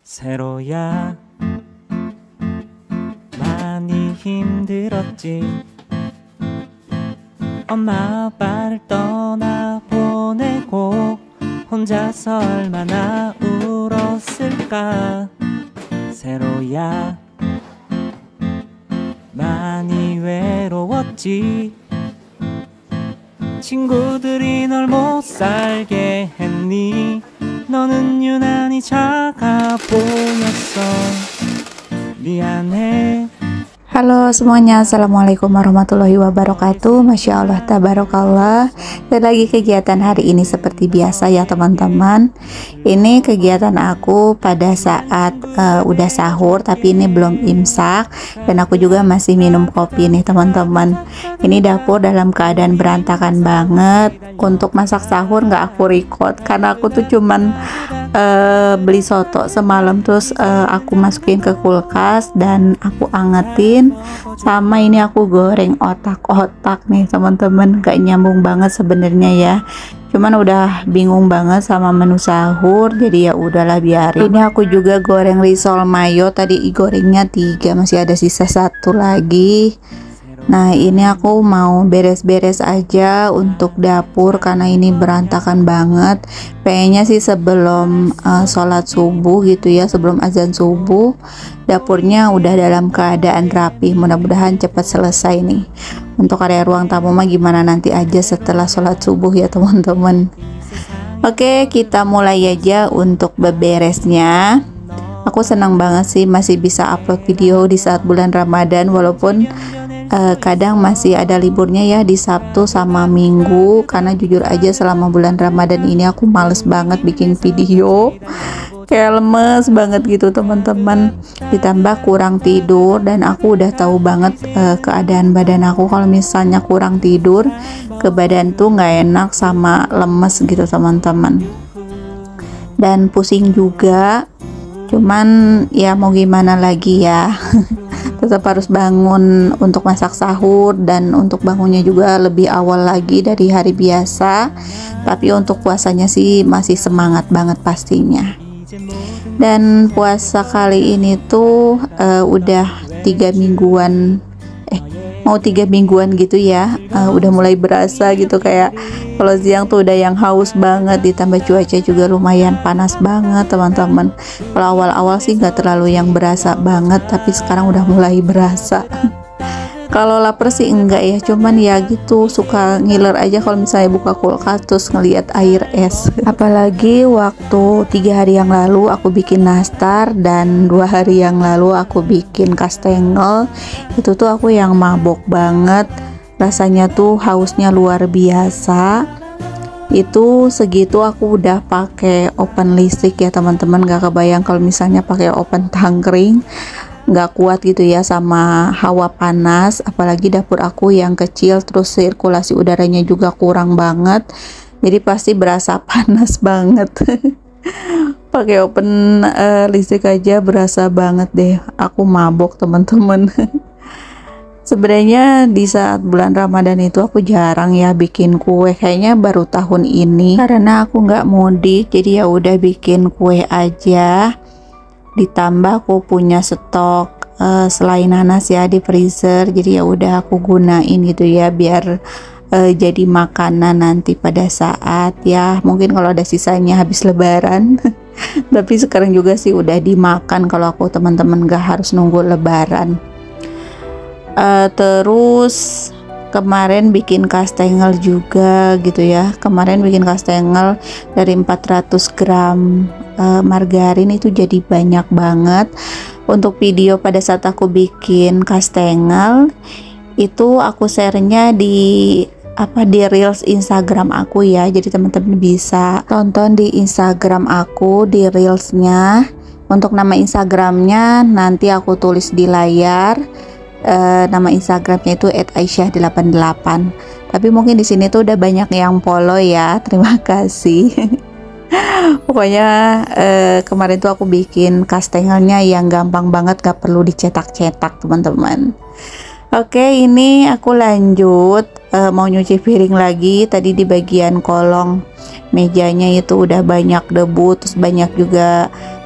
세로야 많이 힘들었지. 엄마 아빠를 떠나보내고 혼자서 얼마나 울었을까. 세로야 많이 외로웠지. 친구들이 널 못 살게 했니. 너는 유난히 작아 보였어. 미안해. Halo semuanya, assalamualaikum warahmatullahi wabarakatuh. Masya Allah, tabarakallah. Dan lagi kegiatan hari ini seperti biasa ya teman-teman. Ini kegiatan aku pada saat udah sahur, tapi ini belum imsak. Dan aku juga masih minum kopi nih teman-teman. Ini dapur dalam keadaan berantakan banget. Untuk masak sahur nggak aku record karena aku tuh cuman beli soto semalam, terus aku masukin ke kulkas dan aku angetin. Sama ini aku goreng otak-otak nih teman-teman, gak nyambung banget sebenarnya ya, cuman udah bingung banget sama menu sahur, jadi ya udahlah biarin. Ini aku juga goreng risol mayo, tadi gorengnya 3, masih ada sisa 1 lagi. Nah ini aku mau beres-beres aja untuk dapur karena ini berantakan banget. Pengennya sih sebelum sholat subuh gitu ya, sebelum azan subuh dapurnya udah dalam keadaan rapi. Mudah-mudahan cepat selesai nih. Untuk area ruang tamu mah gimana nanti aja setelah sholat subuh ya teman-teman. Oke, kita mulai aja untuk beberesnya. Aku senang banget sih masih bisa upload video di saat bulan Ramadan, walaupun kadang masih ada liburnya ya di Sabtu sama Minggu, karena jujur aja selama bulan Ramadan ini aku males banget bikin video, kayak lemes banget gitu teman-teman. Ditambah kurang tidur dan aku udah tahu banget keadaan badan aku, kalau misalnya kurang tidur ke badan tuh nggak enak sama lemes gitu teman-teman, dan pusing juga. Cuman ya mau gimana lagi ya. Tetap harus bangun untuk masak sahur, dan untuk bangunnya juga lebih awal lagi dari hari biasa. Tapi untuk puasanya sih masih semangat banget pastinya. Dan puasa kali ini tuh udah 3 mingguan, mau 3 mingguan gitu ya. Udah mulai berasa gitu, kayak kalau siang tuh udah yang haus banget, ditambah cuaca juga lumayan panas banget teman-teman. Kalau awal-awal sih nggak terlalu yang berasa banget, tapi sekarang udah mulai berasa. Kalau lapar sih enggak ya, cuman ya gitu suka ngiler aja kalau misalnya buka kulkas terus ngelihat air es. Apalagi waktu 3 hari yang lalu aku bikin nastar, dan 2 hari yang lalu aku bikin kastengel. Itu tuh aku yang mabok banget, rasanya tuh hausnya luar biasa. Itu segitu aku udah pakai oven listrik ya teman-teman. Gak kebayang kalau misalnya pakai oven tangkring, nggak kuat gitu ya sama hawa panas. Apalagi dapur aku yang kecil, terus sirkulasi udaranya juga kurang banget, jadi pasti berasa panas banget. Pakai oven listrik aja berasa banget deh. Aku mabok teman-teman. Sebenarnya di saat bulan Ramadan itu aku jarang ya bikin kue, kayaknya baru tahun ini karena aku nggak mudik, jadi ya udah bikin kue aja. Ditambah aku punya stok selai nanas ya di freezer, jadi ya udah aku gunain gitu ya biar jadi makanan nanti pada saat ya mungkin kalau ada sisanya habis lebaran. Tapi sekarang juga sih udah dimakan kalau aku teman-teman gak harus nunggu lebaran. Terus kemarin bikin kastengel juga gitu ya. Kemarin bikin kastengel dari 400 gram margarin, itu jadi banyak banget. Untuk video pada saat aku bikin kastengel itu aku share-nya di reels Instagram aku ya, jadi teman-teman bisa tonton di Instagram aku di reelsnya. Untuk nama Instagramnya nanti aku tulis di layar. Nama Instagramnya itu @aisyah88. Tapi mungkin di sini tuh udah banyak yang follow ya, terima kasih. Pokoknya kemarin tuh aku bikin kastengelnya yang gampang banget, gak perlu dicetak-cetak teman-teman. Oke, ini aku lanjut mau nyuci piring lagi. Tadi di bagian kolong mejanya itu udah banyak debu, terus banyak juga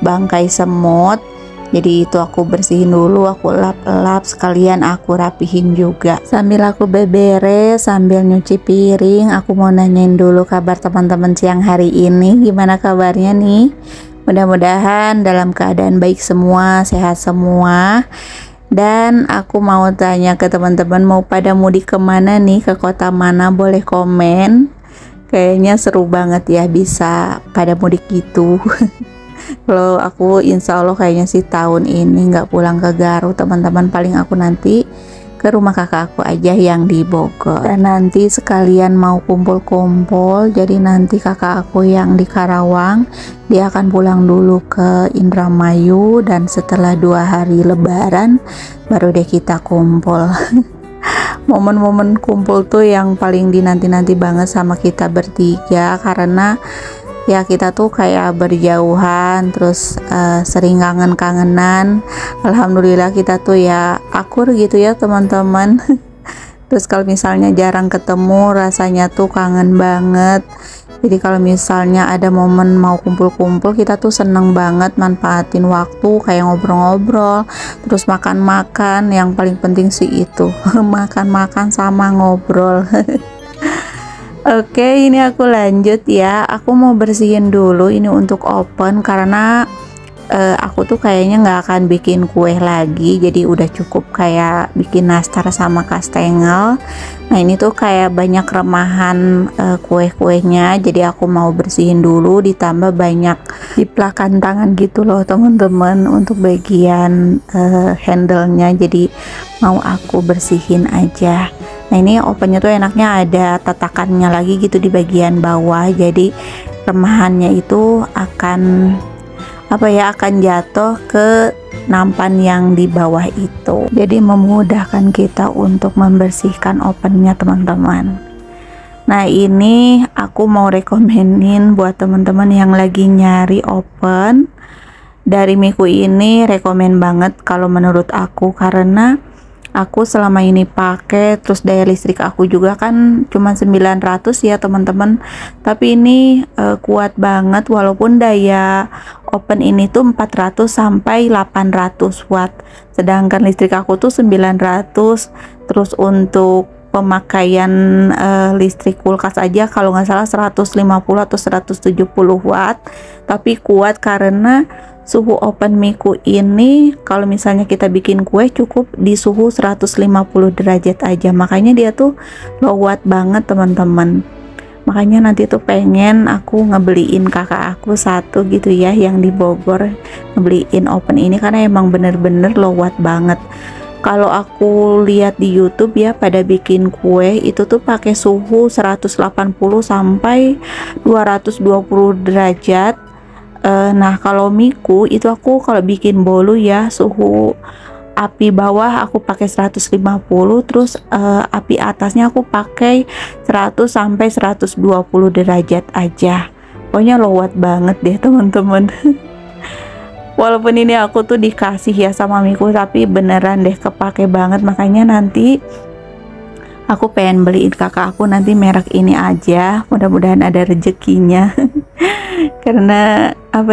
bangkai semut. Jadi itu aku bersihin dulu, aku lap-lap, sekalian aku rapihin juga. Sambil aku beberes, sambil nyuci piring, aku mau nanyain dulu kabar teman-teman siang hari ini. Gimana kabarnya nih? Mudah-mudahan dalam keadaan baik semua, sehat semua. Dan aku mau tanya ke teman-teman, mau pada mudik kemana nih, ke kota mana? Boleh komen. Kayaknya seru banget ya bisa pada mudik gitu. Kalau aku insya Allah kayaknya sih tahun ini nggak pulang ke Garut teman-teman, paling aku nanti ke rumah kakak aku aja yang di Bogor. Dan nanti sekalian mau kumpul-kumpul, jadi nanti kakak aku yang di Karawang dia akan pulang dulu ke Indramayu, dan setelah 2 hari lebaran baru deh kita kumpul. Momen-momen kumpul tuh yang paling dinanti-nanti banget sama kita bertiga, karena ya kita tuh kayak berjauhan, terus sering kangen-kangenan. Alhamdulillah kita tuh ya akur gitu ya teman-teman. Terus kalau misalnya jarang ketemu, rasanya tuh kangen banget. Jadi kalau misalnya ada momen mau kumpul-kumpul, kita tuh seneng banget manfaatin waktu kayak ngobrol-ngobrol, terus makan-makan. Yang paling penting sih itu makan-makan sama ngobrol. Oke, ini aku lanjut ya. Aku mau bersihin dulu ini untuk oven, karena aku tuh kayaknya nggak akan bikin kue lagi. Jadi udah cukup kayak bikin nastar sama kastengel. Nah ini tuh kayak banyak remahan kue-kuenya. Jadi aku mau bersihin dulu, ditambah banyak jiplakan tangan gitu loh teman-teman untuk bagian handle-nya. Jadi mau aku bersihin aja. Nah ini ovennya tuh enaknya ada tatakannya lagi gitu di bagian bawah, jadi remahannya itu akan akan jatuh ke nampan yang di bawah itu, jadi memudahkan kita untuk membersihkan ovennya teman-teman. Nah ini aku mau rekomenin buat teman-teman yang lagi nyari oven dari Miku, ini rekomen banget kalau menurut aku, karena aku selama ini pakai, terus daya listrik aku juga kan cuma 900 ya teman-teman, tapi ini kuat banget, walaupun daya oven ini tuh 400 sampai 800 watt, sedangkan listrik aku tuh 900. Terus untuk pemakaian listrik kulkas aja kalau nggak salah 150 atau 170 watt, tapi kuat karena suhu oven Miku ini kalau misalnya kita bikin kue cukup di suhu 150 derajat aja, makanya dia tuh low watt banget teman-teman. Makanya nanti tuh pengen aku ngebeliin kakak aku satu gitu ya yang di Bogor, ngebeliin oven ini karena emang bener-bener low watt banget. Kalau aku lihat di YouTube ya, pada bikin kue itu tuh pakai suhu 180 sampai 220 derajat. Nah kalau Miku itu aku kalau bikin bolu ya, suhu api bawah aku pakai 150, terus api atasnya aku pakai 100 sampai 120 derajat aja. Pokoknya low watt banget deh teman-teman. Walaupun ini aku tuh dikasih ya sama Miku, tapi beneran deh kepake banget. Makanya nanti aku pengen beliin kakak aku nanti merek ini aja, mudah-mudahan ada rezekinya. Karena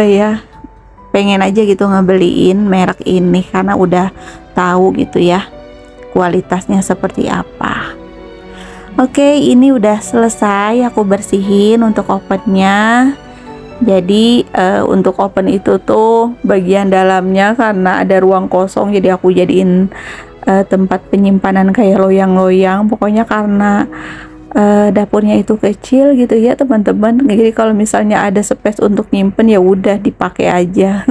pengen aja gitu ngebeliin merek ini, karena udah tahu gitu ya kualitasnya seperti apa. Oke, ini udah selesai aku bersihin untuk ovennya. Jadi untuk oven itu tuh bagian dalamnya karena ada ruang kosong, jadi aku jadiin tempat penyimpanan kayak loyang-loyang. Pokoknya karena dapurnya itu kecil gitu ya teman-teman, jadi kalau misalnya ada space untuk nyimpen ya udah dipakai aja.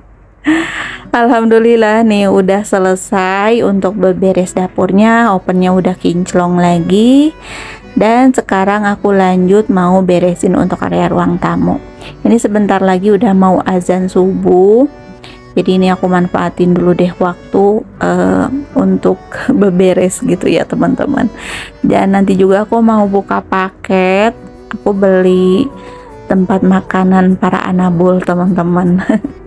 Alhamdulillah nih udah selesai untuk beberes dapurnya, ovennya udah kinclong lagi, dan sekarang aku lanjut mau beresin untuk area ruang tamu. Ini sebentar lagi udah mau azan subuh, jadi ini aku manfaatin dulu deh waktu untuk beberes gitu ya teman-teman. Dan nanti juga aku mau buka paket, aku beli tempat makanan para anabul teman-teman.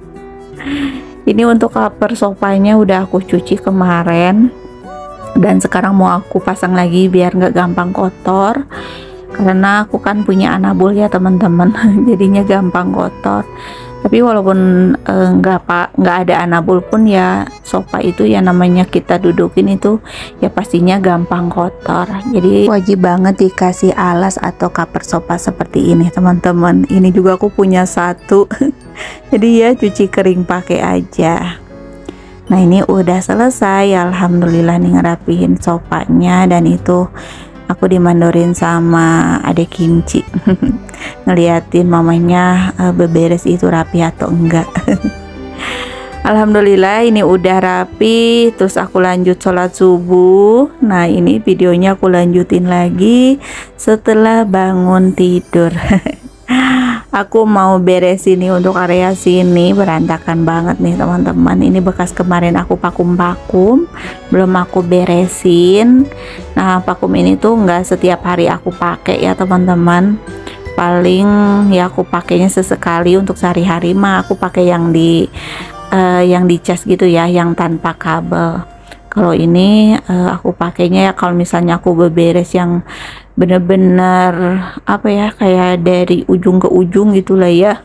Ini untuk cover sofanya udah aku cuci kemarin, dan sekarang mau aku pasang lagi biar nggak gampang kotor, karena aku kan punya anabul ya teman-teman. Jadinya gampang kotor. Tapi walaupun nggak ada anabul pun ya, sofa itu ya namanya kita dudukin itu ya pastinya gampang kotor. Jadi wajib banget dikasih alas atau cover sofa seperti ini teman-teman. Ini juga aku punya satu. Jadi ya cuci kering pakai aja. Nah ini udah selesai, alhamdulillah nih ngerapihin sofanya. Dan itu aku dimandorin sama adek Kinci ngeliatin mamanya beberes itu rapi atau enggak. Alhamdulillah ini udah rapi. Terus aku lanjut sholat subuh. Nah ini videonya aku lanjutin lagi setelah bangun tidur. Aku mau beres ini untuk area sini, berantakan banget nih teman-teman. Ini bekas kemarin aku vakum-vakum, belum aku beresin. Nah vakum ini tuh nggak setiap hari aku pakai ya teman-teman. Paling ya aku pakainya sesekali. Untuk sehari-hari mah aku pakai yang di cas gitu ya, yang tanpa kabel. Kalau ini aku pakainya ya kalau misalnya aku beberes yang bener-bener apa ya, kayak dari ujung ke ujung gitulah ya.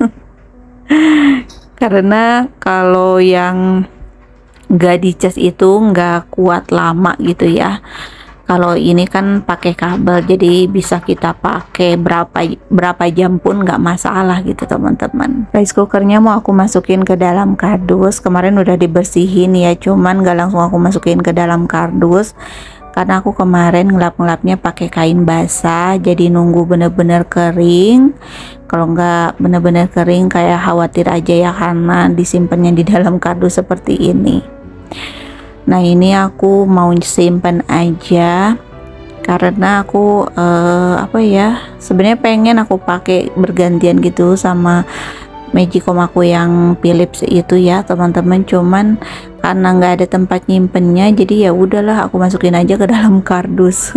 Karena kalau yang nggak dicas itu nggak kuat lama gitu ya. Kalau ini kan pakai kabel, jadi bisa kita pakai berapa jam pun nggak masalah gitu teman-teman. Rice cookernya mau aku masukin ke dalam kardus. Kemarin udah dibersihin ya, cuman nggak langsung aku masukin ke dalam kardus karena aku kemarin ngelap-ngelapnya pakai kain basah. Jadi nunggu bener-bener kering. Kalau nggak bener-bener kering kayak khawatir aja ya, karena disimpannya di dalam kardus seperti ini. Nah ini aku mau simpan aja karena aku apa ya, sebenarnya pengen aku pakai bergantian gitu sama Magicom aku yang Philips itu ya teman-teman. Cuman karena nggak ada tempat nyimpennya, jadi ya udahlah aku masukin aja ke dalam kardus.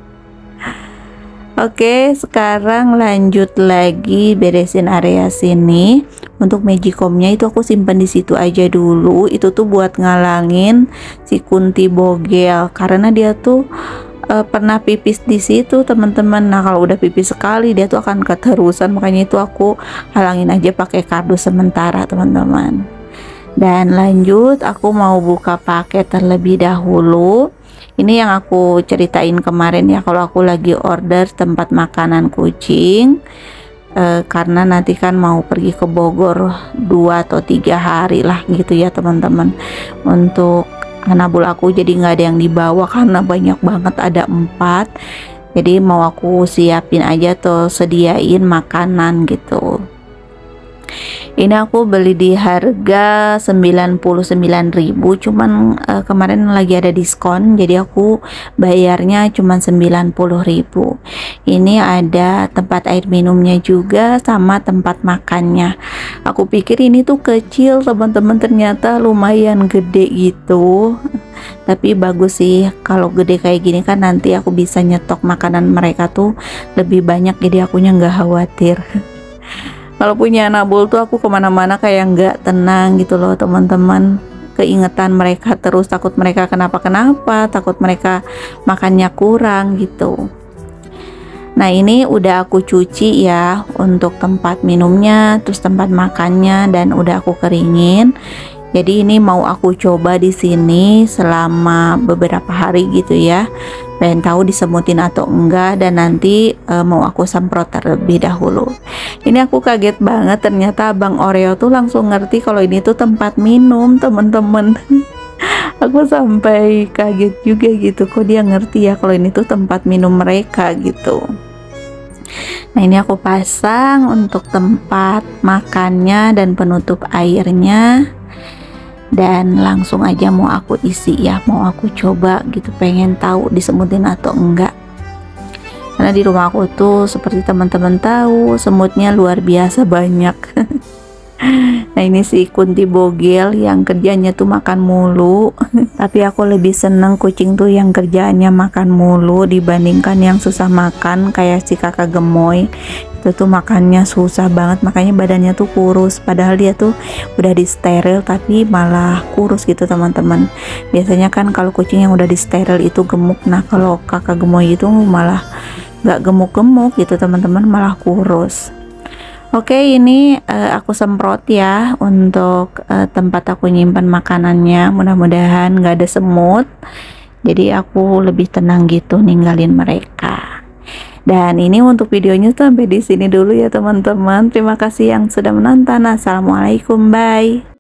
Oke, sekarang lanjut lagi beresin area sini. Untuk Magicomnya itu aku simpan di situ aja dulu. Itu tuh buat ngalangin si Kunti bogel karena dia tuh pernah pipis di situ teman-teman. Nah kalau udah pipis sekali dia tuh akan keterusan, makanya itu aku halangin aja pakai kardus sementara teman-teman. Dan lanjut aku mau buka paket terlebih dahulu. Ini yang aku ceritain kemarin ya, kalau aku lagi order tempat makanan kucing karena nanti kan mau pergi ke Bogor 2 atau 3 hari lah gitu ya teman-teman. Untuk anabul aku jadi nggak ada yang dibawa karena banyak banget, ada 4. Jadi mau aku siapin aja tuh, sediain makanan gitu. Ini aku beli di harga 99.000, cuman kemarin lagi ada diskon jadi aku bayarnya cuman 90.000. Ini ada tempat air minumnya juga sama tempat makannya. Aku pikir ini tuh kecil teman-teman, ternyata lumayan gede gitu. Tapi bagus sih, kalau gede kayak gini kan nanti aku bisa nyetok makanan mereka tuh lebih banyak, jadi akunya nggak khawatir. Kalau punya anabul tuh aku kemana-mana kayak nggak tenang gitu loh teman-teman. Keingetan mereka terus, takut mereka kenapa-kenapa, takut mereka makannya kurang gitu. Nah ini udah aku cuci ya untuk tempat minumnya, terus tempat makannya, dan udah aku keringin. Jadi ini mau aku coba di sini selama beberapa hari gitu ya. Pengen tahu disemutin atau enggak, dan nanti mau aku semprot terlebih dahulu. Ini aku kaget banget, ternyata Bang Oreo tuh langsung ngerti kalau ini tuh tempat minum temen-temen. Aku sampai kaget juga gitu, kok dia ngerti ya kalau ini tuh tempat minum mereka gitu. Nah ini aku pasang untuk tempat makannya dan penutup airnya. Dan langsung aja mau aku isi ya, mau aku coba gitu, pengen tahu disemutin atau enggak. Karena di rumah aku tuh seperti teman-teman tahu, semutnya luar biasa banyak. Nah ini si Kunti bogel yang kerjanya tuh makan mulu. Tapi aku lebih seneng kucing tuh yang kerjaannya makan mulu dibandingkan yang susah makan kayak si kakak gemoy. Itu tuh makannya susah banget, makanya badannya tuh kurus, padahal dia tuh udah disteril tapi malah kurus gitu teman-teman. Biasanya kan kalau kucing yang udah disteril itu gemuk. Nah kalau kakak gemoy itu malah nggak gemuk-gemuk gitu teman-teman, malah kurus. Oke, ini aku semprot ya untuk tempat aku nyimpan makanannya. Mudah-mudahan nggak ada semut. Jadi aku lebih tenang gitu ninggalin mereka. Dan ini untuk videonya sampai di sini dulu ya teman-teman. Terima kasih yang sudah menonton. Assalamualaikum, bye.